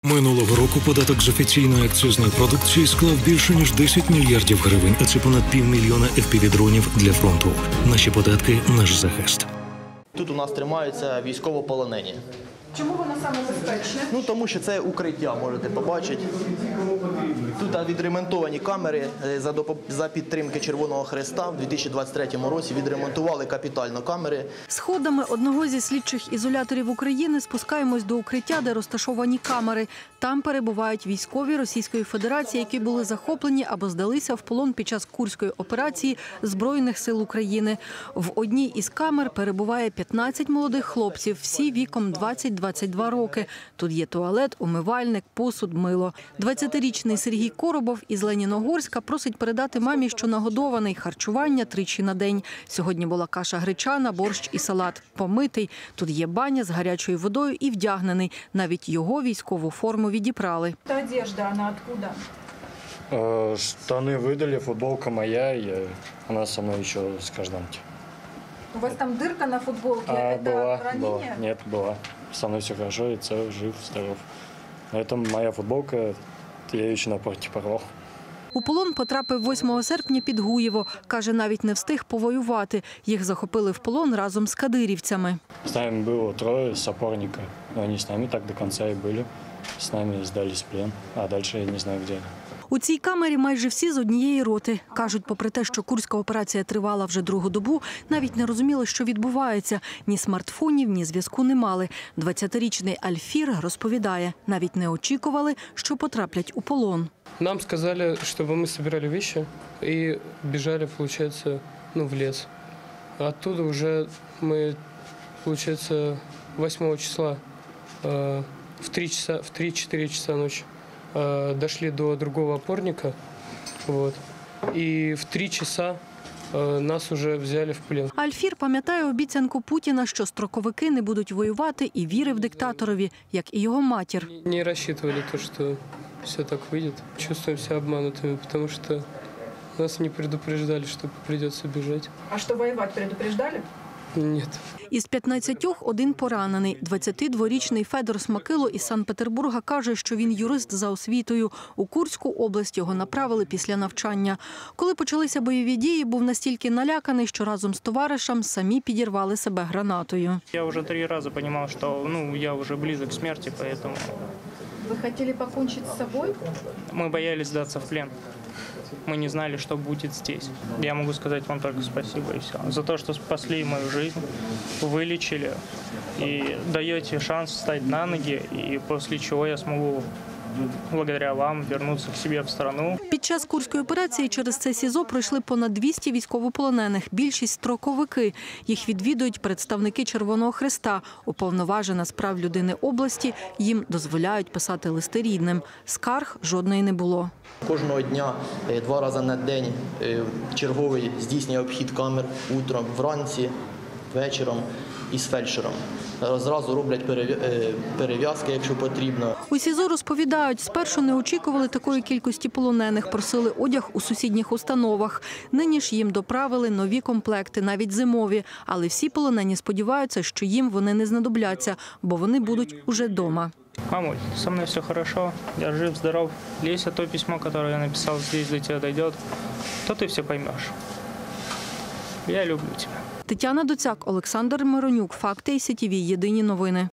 Минулого року податок з офіційної акцизної продукції склав більше, ніж 10 мільярдів гривень, а це понад 500 000 FPV-дронів для фронту. Наші податки – наш захист. Тут у нас тримаються військовополонені. Чому воно саме безпечне? Тому що це укриття, можете побачити. Тут відремонтовані камери за підтримки Червоного Хреста. В 2023 році відремонтували капітально камери. Сходами одного зі слідчих ізоляторів України спускаємось до укриття, де розташовані камери. Там перебувають військові Російської Федерації, які були захоплені або здалися в полон під час Курської операції Збройних сил України. В одній із камер перебуває 15 молодих хлопців, всі віком 20-22 роки. Тут є туалет, умивальник, посуд, мило. 20-річний Сергій Коробов із Леніногорська просить передати мамі, що нагодований, харчування тричі на день. Сьогодні була каша гречана, борщ і салат. Помитий. Тут є баня з гарячою водою і вдягнений. Навіть його військову форму відіпрали. Та одежда, вона откуда? Штаны выдали, футболка моя, и она со мной еще с гражданки. У вас там дырка на футболке? Была. Ранение? Нет, была. Со мной все хорошо, и цел, жив, здоров. Но это моя футболка, я ее еще на порте порвал. У полон потрапив 8 серпня під Гуєво. Каже, навіть не встиг повоювати. Їх захопили в полон разом з кадирівцями. С нами было 3 сапорника, но они с нами так до конца и были. С нами сдались в плен, а дальше я не знаю, где они. У цій камері майже всі з однієї роти. Кажуть, попри те, що Курська операція тривала вже другу добу, навіть не розуміли, що відбувається. Ні смартфонів, ні зв'язку не мали. 20-річний Альфір розповідає, навіть не очікували, що потраплять у полон. Нам сказали, чтобы мы собирали вещи и бежали, получается, в лес. Оттуда уже мы, получается, 8 числа в 3-4 часа ночи дошли до другого опорника, и в 3 часа нас уже взяли в плен. Альфір пам'ятає обіцянку Путіна, що строковики не будуть воювати, і вірив диктаторові, як і його матір. Не рассчитывали то, что все так выйдет. Чувствуем себя обманутыми, потому что нас не предупреждали, что придется бежать. А что, воевать предупреждали? Нет. Із 15 один поранений. 22-річний Федор Смакило із Санкт-Петербурга каже, що він юрист за освітою. У Курську область його направили після навчання. Коли почалися бойові дії, був настільки наляканий, що разом з товаришем самі підірвали себе гранатою. Я вже 3 рази розумів, що я вже близок до смерті, тому... Ви хотіли покончити з собою? Ми боялись здатися в плен. Мы не знали, что будет здесь. Я могу сказать вам только спасибо и все. За то, что спасли мою жизнь, вылечили и даете шанс встать на ноги, и после чего я смогу, благодаря вам, вернуться к себе в страну. Під час Курської операції через це СІЗО пройшли понад 200 військовополонених, більшість – строковики. Їх відвідують представники Червоного Хреста. Уповноважена з прав людини області їм дозволяють писати листи рідним. Скарг жодної не було. Кожного дня, 2 рази на день черговий здійснює обхід камер утром, вранці, вечором і з фельдшером. Зразу роблять перев'язки, якщо потрібно. У СІЗО розповідають, спершу не очікували такої кількості полонених, просили одяг у сусідніх установах. Нині ж їм доправили нові комплекти, навіть зимові. Але всі полонені сподіваються, що їм вони не знадобляться, бо вони будуть уже вдома. Мамуль, со мной все хорошо, я жив, здоров. Если то письмо, которое я написал здесь, до тебя дойдет, то ты все поймешь. Я люблю тебя. Тетяна Доцяк, Олександр Миронюк. Факти СІТВ. Єдині новини.